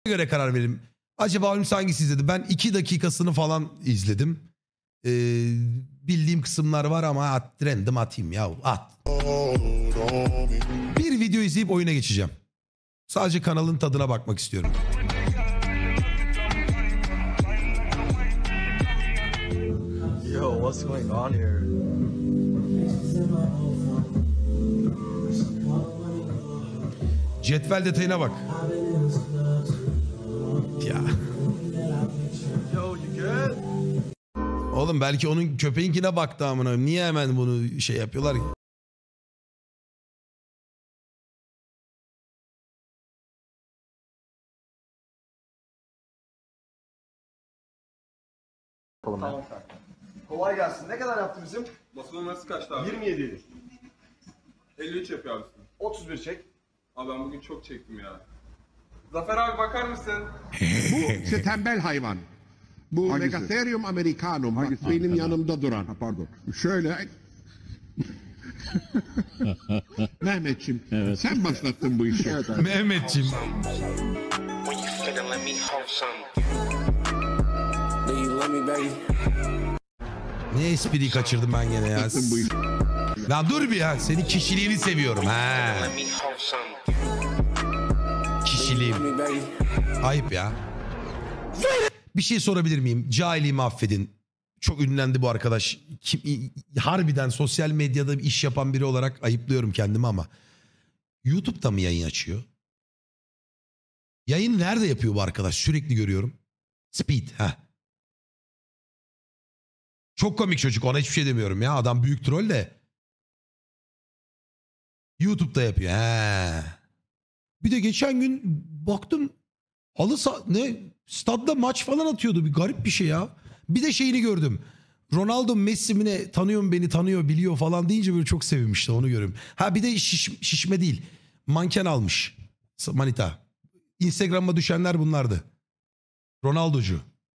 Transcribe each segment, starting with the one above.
göre karar verelim. Acaba hangisi izledim? Ben 2 dakikasını falan izledim. Bildiğim kısımlar var ama random atayım ya. At. Bir video izleyip oyuna geçeceğim. Sadece kanalın tadına bakmak istiyorum. Yo, what's going on here? Cetvel detayına bak. Ya. Yo, you good? Oğlum belki onun köpeğinkine baktı amına. Niye hemen bunu şey yapıyorlar ki? Tamam. Kolay gelsin. Ne kadar yaptı bizim? Basın numarası kaçtı abi? 27 idi. 53 yapıyor abi. 31 çek. Abi ben bugün çok çektim ya. Zafer abi bakar mısın? Bu işte tembel hayvan. Bu Hangisi? Megatherium americanum. Bak Hangisi? benim yanımda duran. Ha, pardon. Şöyle. Mehmetçim sen başlattın bu işi. Evet abi. Mehmetciğim. When you finna let me hold some. Do you love me, baby? Ne espriyi kaçırdım ben gene ya. Başlattın bu işi. Lan dur bir ya. Senin kişiliğini seviyorum ha. Let me hold some. Kişiliğim. Me, baby. Ayıp ya. Bir şey sorabilir miyim? Cahilliğimi affedin. Çok ünlendi bu arkadaş. Harbiden sosyal medyada bir iş yapan biri olarak ayıplıyorum kendimi ama. YouTube'da mı yayın açıyor? Yayın nerede yapıyor bu arkadaş? Sürekli görüyorum. Speed. Ha. Çok komik çocuk, ona hiçbir şey demiyorum ya. Adam büyük troll de. YouTube'da yapıyor. He. Bir de geçen gün baktım stadda maç falan atıyordu. Bir garip bir şey ya. Bir de şeyini gördüm. Ronaldo Messi mi ne, tanıyor beni, tanıyor biliyor falan deyince böyle çok sevinmişti, onu görüyorum. Ha bir de şişme değil. Manken almış. Manita. Instagram'a düşenler bunlardı. Ronaldocu.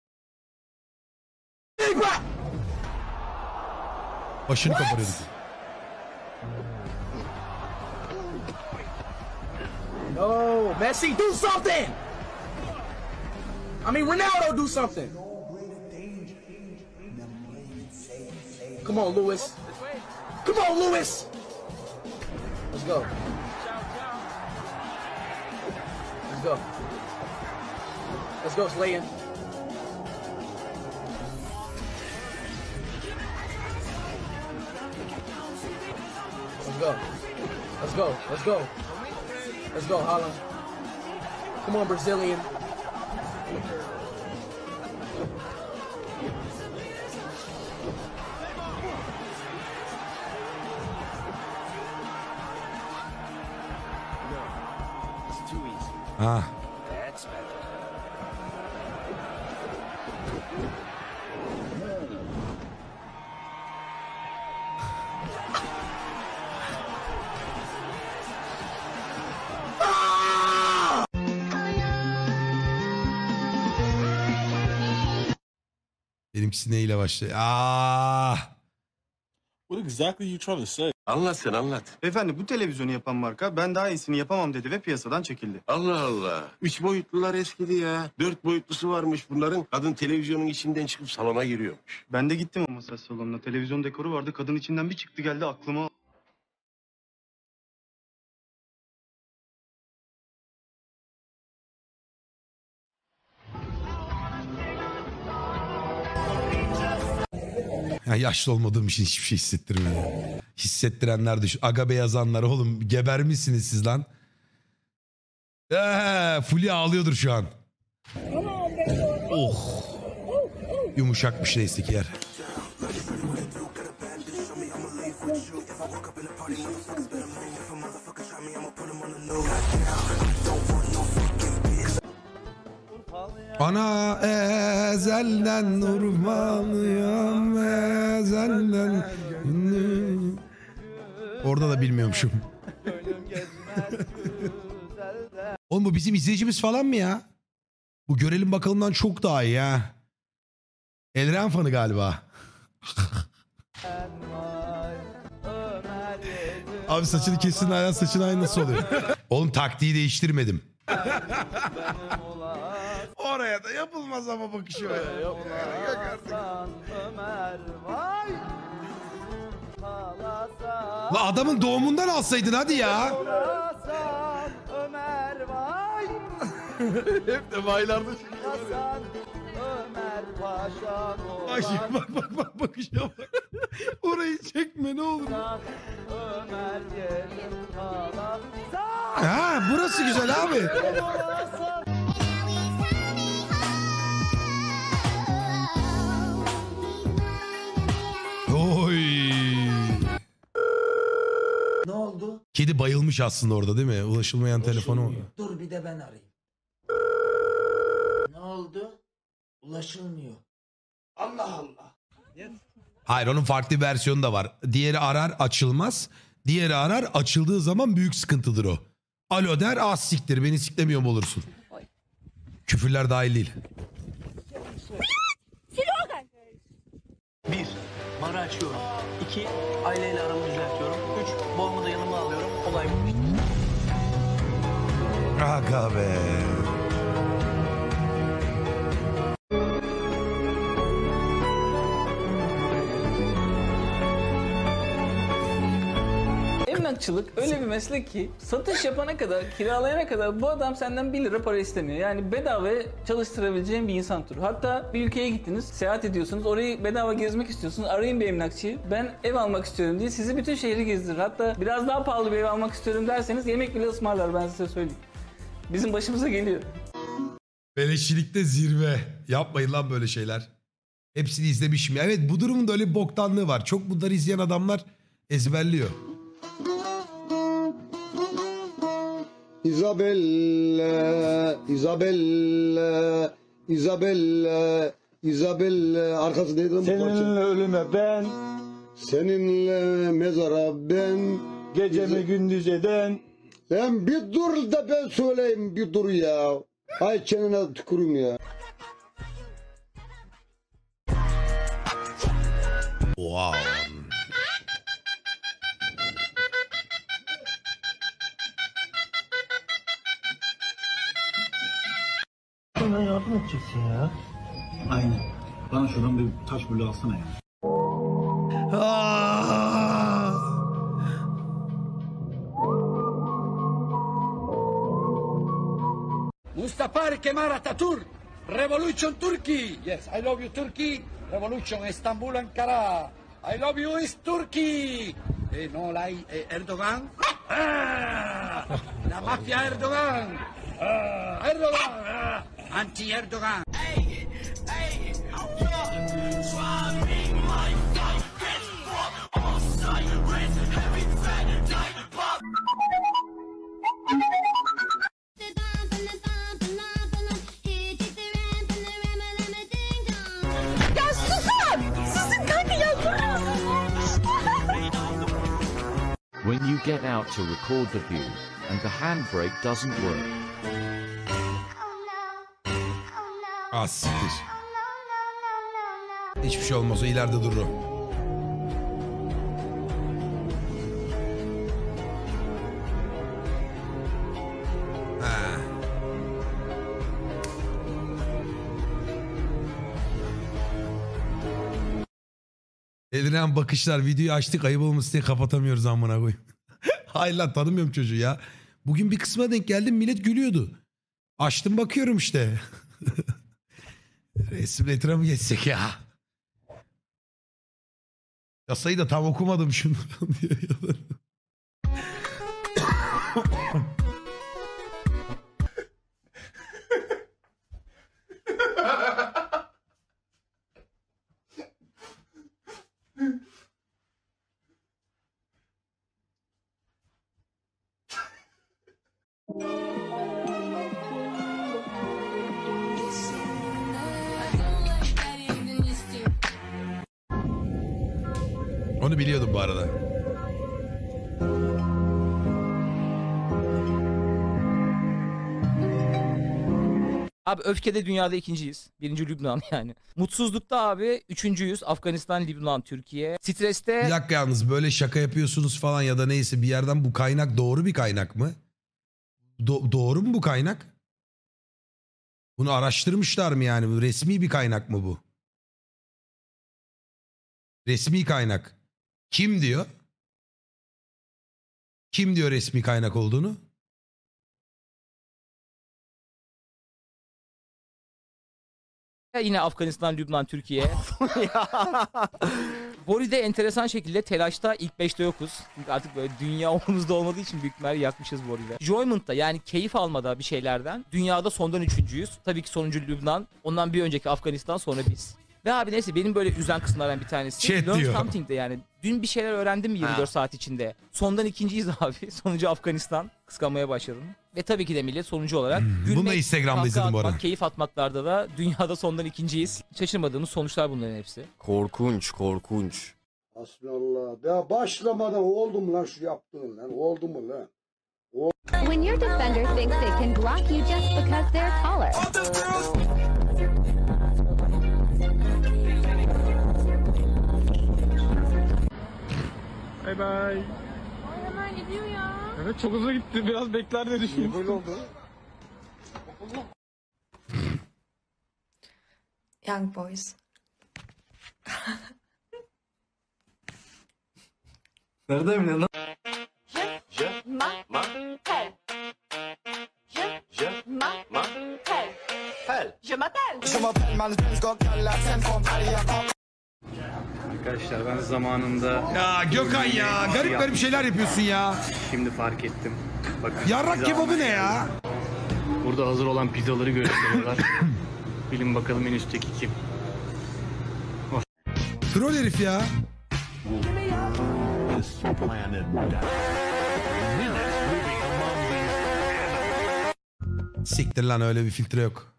Başını kaparıyorduk. No, Messi, do something! I mean, Ronaldo, do something! Come on, Lewis. Come on, Lewis! Let's go. Let's go. Let's go, Slayin. Let's go. Let's go. Let's go. Let's go, Holland. Come on, Brazilian. Ah. Benimkisi neyle başlıyor? What exactly are you trying to say? Anlat sen anlat. Beyefendi bu televizyonu yapan marka ben daha iyisini yapamam dedi ve piyasadan çekildi. Allah Allah. 3 boyutlular eskidi ya. 4 boyutlusu varmış bunların. Kadın televizyonun içinden çıkıp salona giriyormuş. Ben de gittim o masaj salonuna. Televizyon dekoru vardı. Kadın içinden bir çıktı geldi aklıma. Ya yaşlı olmadığım için hiçbir şey hissettirmiyor. Hissettirenler düşün. Agabe yazanlar oğlum gebermişsiniz siz lan. Fulya ağlıyordur şu an. Oh. Yumuşakmış neyse ki yer. Ana ezelden urmalıyam ezelden. Orada da bilmiyormuşum. Oğlum bu bizim izleyicimiz falan mı ya? Bu görelim bakalımdan çok daha iyi ya. Elren fanı galiba. Abi saçını kesin aynen saçın aynı nasıl oluyor? Oğlum taktiği değiştirmedim. oraya da yapılmaz ama bakışı öyle. Hasan Ömer vay. Hasan La adamın doğumundan alsaydın hadi ya. Hasan Ömer vay. Hep de baylarda çıkıyor. Hasan Ömer Paşa Ay, bak bakışa bak. Orayı çekme ne olur. Hasan Ömer yerim Hasan. Ha burası güzel abi. Hasan Oy. Ne oldu? Kedi bayılmış aslında orada değil mi? Ulaşılmayan telefonu. Dur bir de ben arayayım. Ne oldu? Ulaşılmıyor. Allah Allah. Hayır onun farklı bir versiyonu da var. Diğeri arar açılmaz. Diğeri arar açıldığı zaman büyük sıkıntıdır o. Alo der az siktir beni siklemiyor mu olursun. Küfürler dahil değil. 1. Barı açıyorum. 2. Aileyle aramı düzeltiyorum. 3. Babamı da yanıma alıyorum. Olay bitmiştir. Aga be. Emlakçılık öyle bir meslek ki satış yapana kadar, kiralayana kadar bu adam senden 1 lira para istemiyor. Yani bedavaya çalıştırabileceğin bir insan türü. Hatta bir ülkeye gittiniz, seyahat ediyorsunuz, orayı bedava gezmek istiyorsunuz. Arayın bir emlakçıyı, ben ev almak istiyorum diye sizi bütün şehri gezdirir. Hatta biraz daha pahalı bir ev almak istiyorum derseniz yemek bile ısmarlar, ben size söyleyeyim. Bizim başımıza geliyor. Beleşçilikte zirve. Yapmayın lan böyle şeyler. Hepsini izlemişim. Evet bu durumun da öyle bir boktanlığı var. Çok bunları izleyen adamlar ezberliyor. Isabella, Isabella, Isabella, Isabella. Arkası neydi lan bu parça? Seninle ölüme ben, Seninle mezara ben. gecemi gündüz eden. Sen bir dur da ben söyleyeyim bir dur ya. Ay çenene tükürüm ya. Wow. Bana yardım edeceksin ya. Aynen. Bana şuradan bir taş bulu alsana ya. Mustafa Kemal Atatürk, Revolution Turkey. Yes, I love you Turkey. Revolution Istanbul Ankara. I love you is Turkey. No like Erdogan. La mafia Erdogan. Erdogan. Anti Erdogan. Ya susun! Susun kanka ya When you get out to record the view and the handbrake doesn't work. Az siktir. Hiçbir şey olmaz o ileride durur o. Ha. Edilen bakışlar videoyu açtık ayıp olmasın diye kapatamıyoruz amına koyayım. Hayır lan tanımıyorum çocuğu ya. Bugün bir kısma denk geldim millet gülüyordu. Açtım bakıyorum işte. Resimletre mi geçsek ya? Yasayı da tam okumadım şunu diye. Onu biliyordum bu arada. Abi öfkede dünyada ikinciyiz. Birinci Lübnan yani. Mutsuzlukta abi üçüncüyüz. Afganistan, Lübnan, Türkiye. Streste... Bir dakika yalnız böyle şaka yapıyorsunuz falan ya da neyse bir yerden bu kaynak doğru bir kaynak mı? Doğru mu bu kaynak? Bunu araştırmışlar mı yani? Bu resmi bir kaynak mı bu? Resmi kaynak. Kim diyor? Kim diyor resmi kaynak olduğunu? Yine Afganistan, Lübnan, Türkiye. Bori'de enteresan şekilde telaşta ilk 5'te yokuz. Çünkü artık böyle dünya omuzda olmadığı için büyük ihtimalle yakmışız Bori'de. Enjoyment'ta yani keyif almada bir şeylerden dünyada sondan 3.'yüz. Tabii ki sonuncu Lübnan. Ondan bir önceki Afganistan, sonra biz. Ve abi neyse benim böyle üzen kısımlardan bir tanesi. Chat Learn diyor. something'de yani. Dün bir şeyler öğrendim 24 saat içinde. Sondan 2.'yiz abi. Sonuncu Afganistan. Kıskanmaya başladım. Ve tabii ki de millet sonuncu olarak. Bunu da Instagram'da kahkaha izledim bu arada. atmak, keyif atmaklarda da dünyada sondan 2.'yiz. Şaşırmadığımız sonuçlar bunların hepsi. Korkunç, korkunç. Hasbinallah. Ya başlamadan oldu mu lan şu yaptığın lan? Oldu mu lan? When your defender thinks they can block you just because they're taller. Bye bye. Hemen gidiyor ya. Evet çok hızlı gitti. Biraz bekler de düşünmüştüm. Böyle oldu. Young boys. Nerede Emine lan? Je m'appelle. Je m'appelle. Je m'appelle. Arkadaşlar ben zamanında... Ya Gökhan ya, garip garip şeyler yapıyorsun ya. Şimdi fark ettim. Bakın, Yarrak pizza kebabı ne almaya ya? geldim. Burada hazır olan pizzaları gösteriyorlar. Bilin bakalım en üstteki kim? Troll herif ya. Siktir lan, öyle bir filtre yok.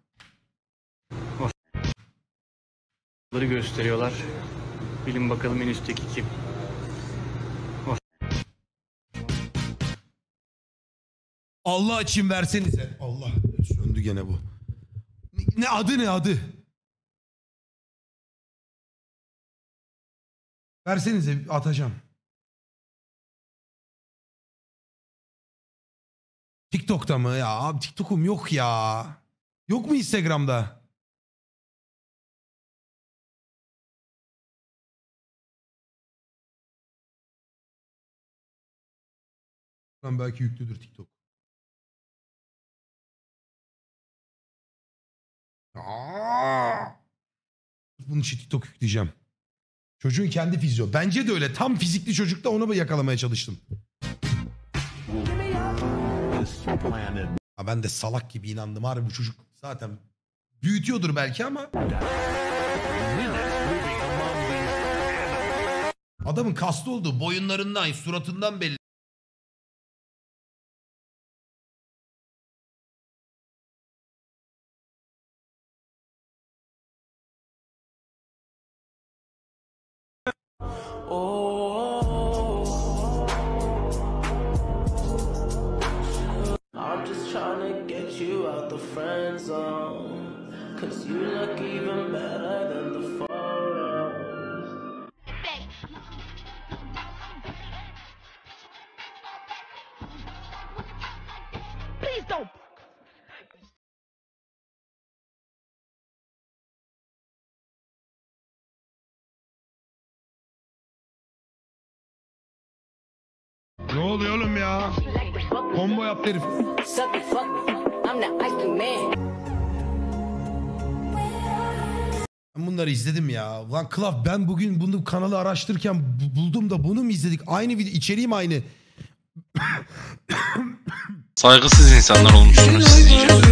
Pizzaları gösteriyorlar. Bilin bakalım en üstteki kim? Allah için versenize. Allah, söndü gene bu. Ne adı, ne adı? Versenize, atacağım. TikTok'ta mı? Ya abi TikTok'um yok ya. Yok mu Instagram'da? Lan belki yüklüdür TikTok. Bunun için TikTok yükleyeceğim. Çocuğun kendi fizyo. Bence de öyle. Tam fizikli çocukta onu yakalamaya çalıştım. Ha, ben de salak gibi inandım. Harbi bu çocuk zaten büyütüyordur belki ama. Adamın kaslı olduğu boyunlarından, suratından belli. I'm just trying to get you out the friend zone. Cause you look even better than the photos. Please don't. Ne oluyor oğlum ya? Combo yaptı herif. Ben bunları izledim ya. Lan Klaf, ben bugün bunu kanalı araştırırken buldum da bunu mu izledik? Aynı video, içeriğim aynı. Saygısız insanlar olmuşsunuz siz iyice.